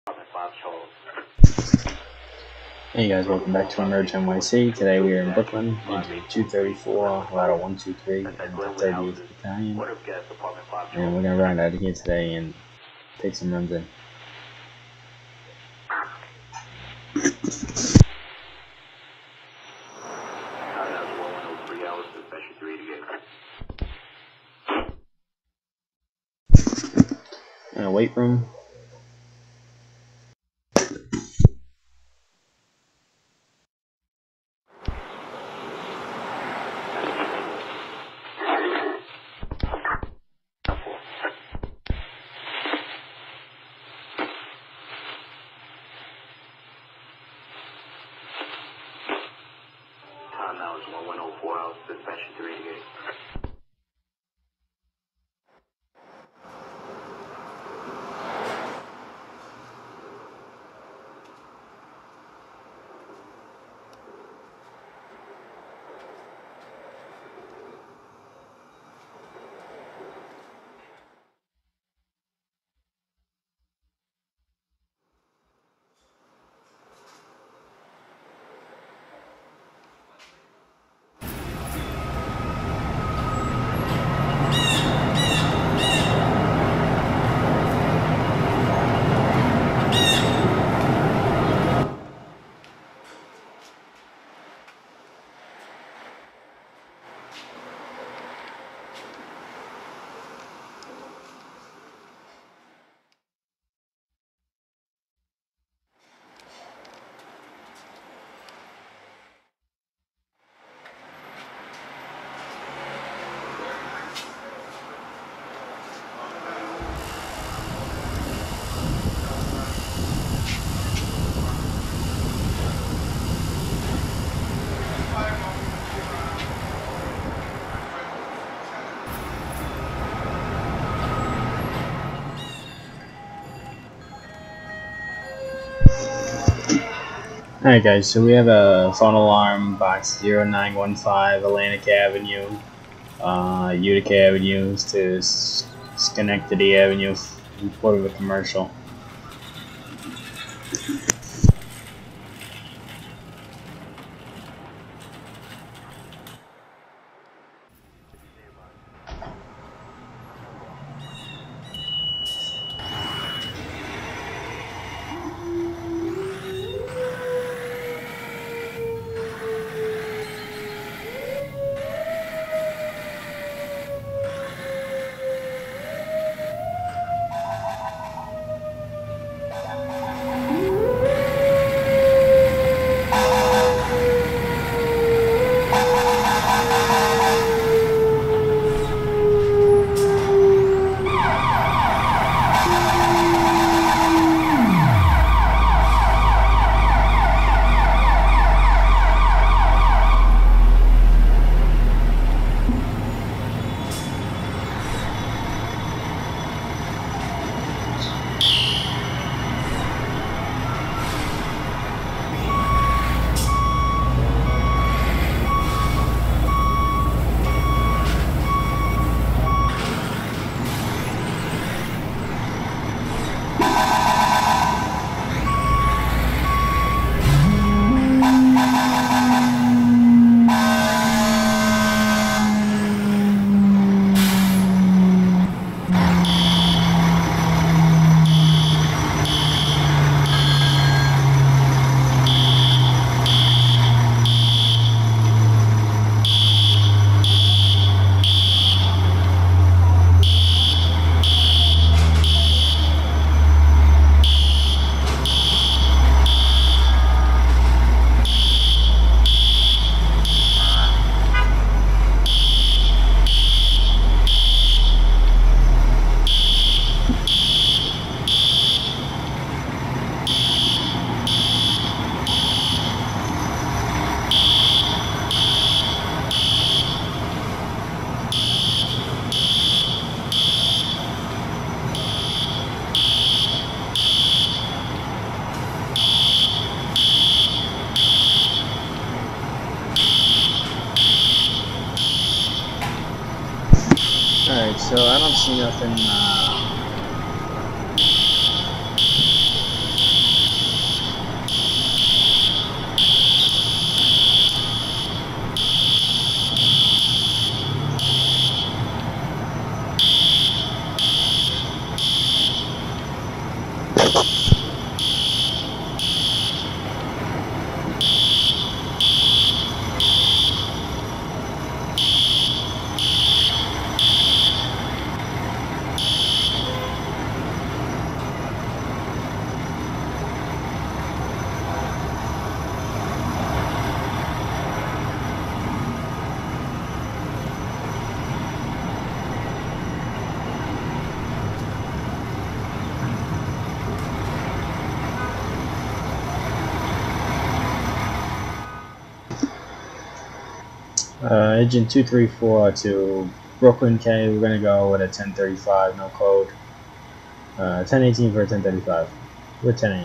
Hey guys, welcome back to Emerge NYC. Today we are in Brooklyn, Engine 234, Ladder 123, in the 38th Battalion. And we're going to run out of here today and take some runs in. In a weight room. Time now is 11:04 hours, dispatching 388. Alright guys, so we have a phone alarm, box 0915 Atlantic Avenue, Utica Avenue to Schenectady Avenue, report of a commercial. Alright, so I don't see nothing Agent 234 to Brooklyn K. We're gonna go with a 1035, no code. 1018 for a 1035. We're 10-8.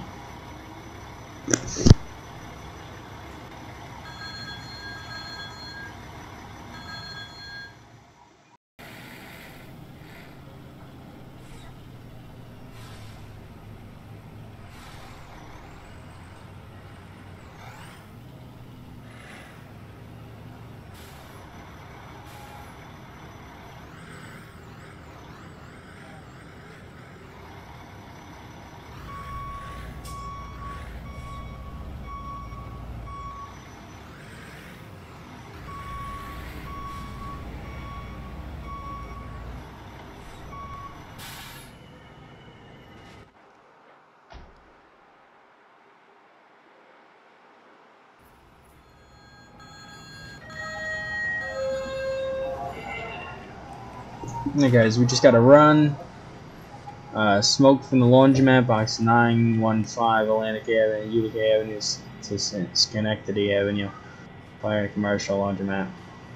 Hey guys, we just got a run. Smoke from the laundromat, box 915 Atlantic Avenue, Utica Avenue to Schenectady Avenue. Fire commercial laundromat.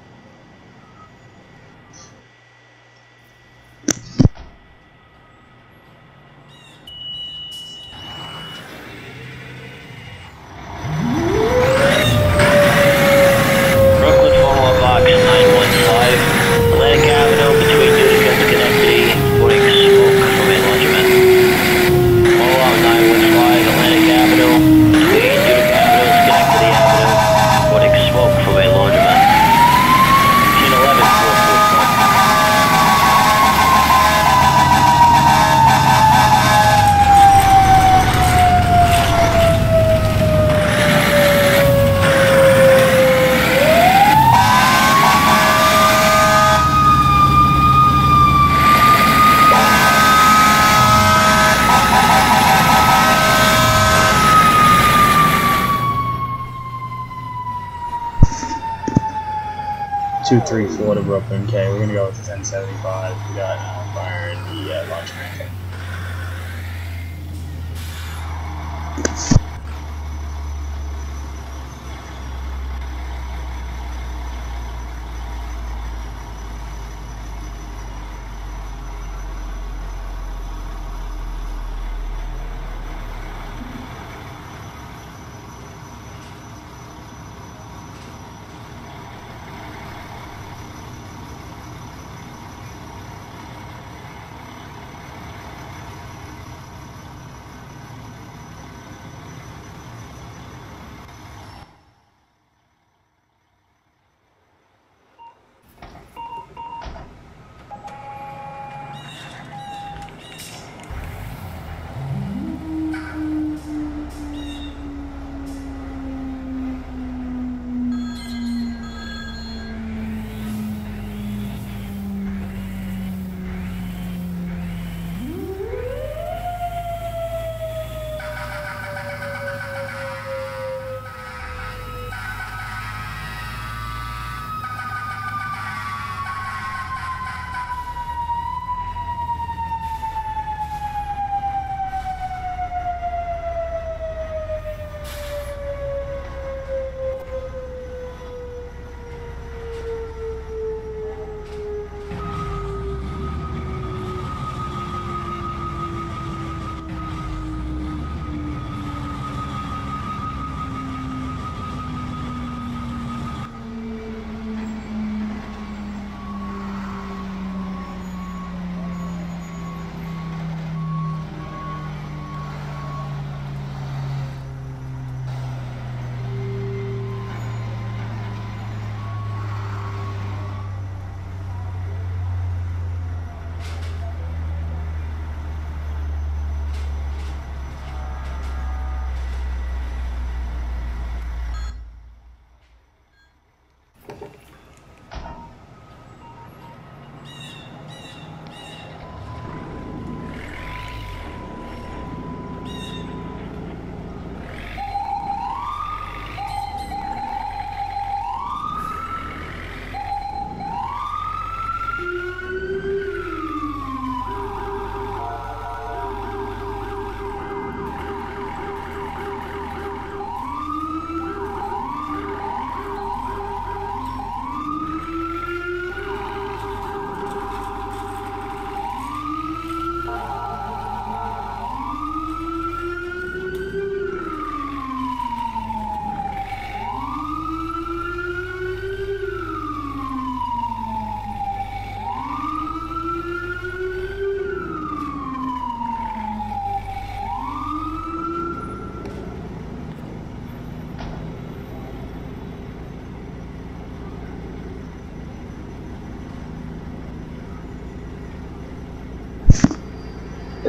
Two, three, four to Brooklyn K. We're gonna go with the 1075. We got fire in the laundromat.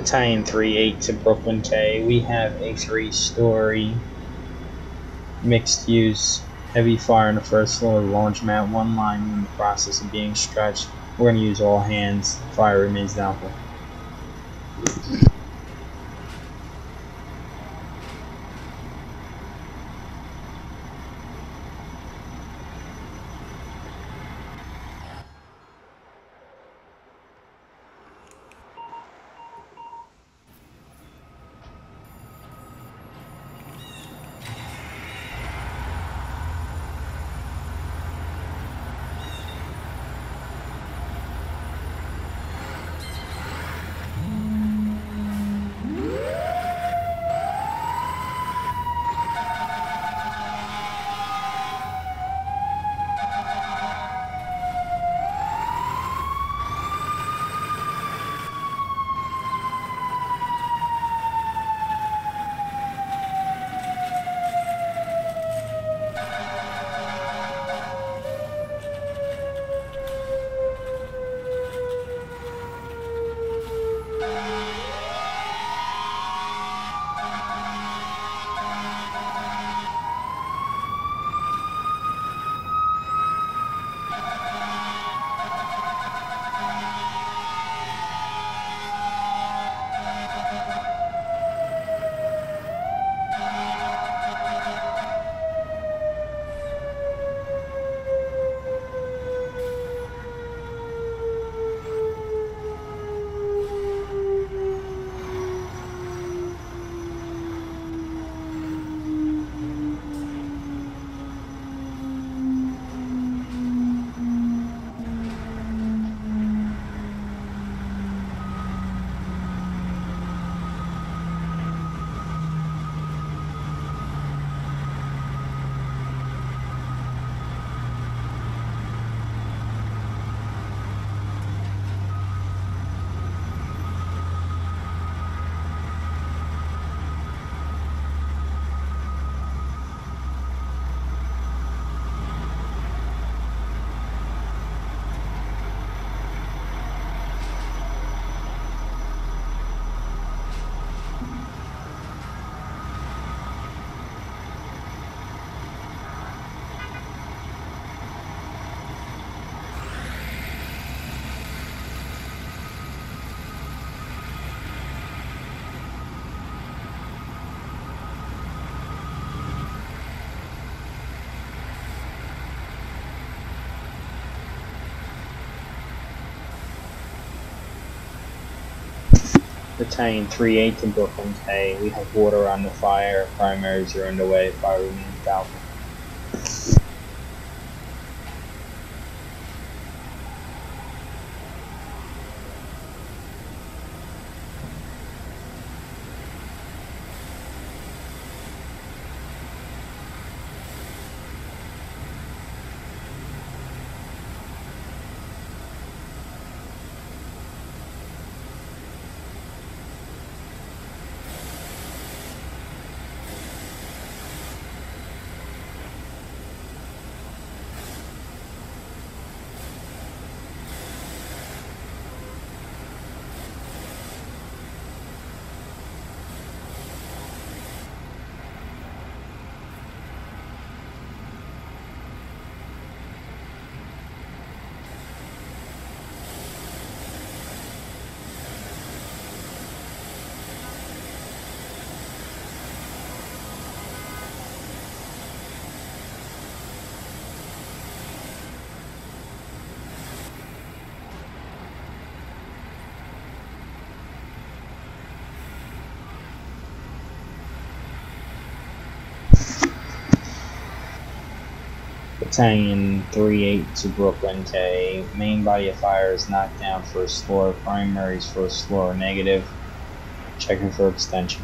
Battalion 3-8 to Brooklyn K. We have a 3-story mixed use heavy fire on the first floor of the laundromat. One line in the process of being stretched. We're going to use all hands. Fire remains doubtful. Battalion 3-8 to Brooklyn K. We have water on the fire. Primaries are underway. Fire remains doubtful. Battalion 3-8 to Brooklyn K. Main body of fire is knocked down first floor. Primaries first floor negative. Checking for extension.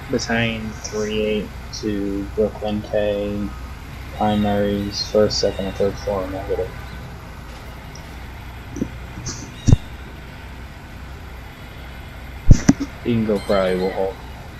Battalion 382 Brooklyn K, primaries, first, second, and third floor negative. Eagle probably will hold.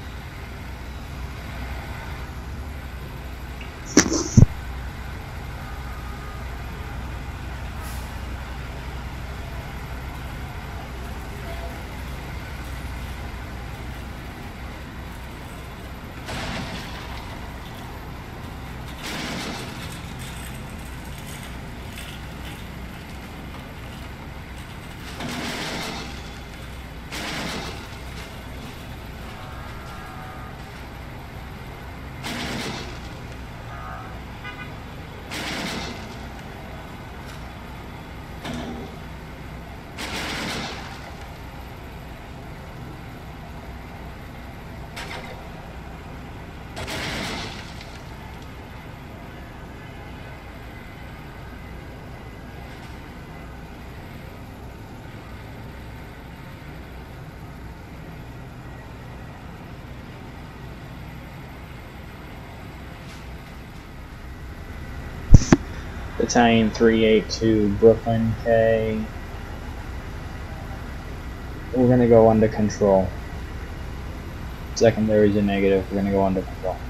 Battalion 382 Brooklyn K. We're gonna go under control. Secondaries are negative, we're gonna go under control.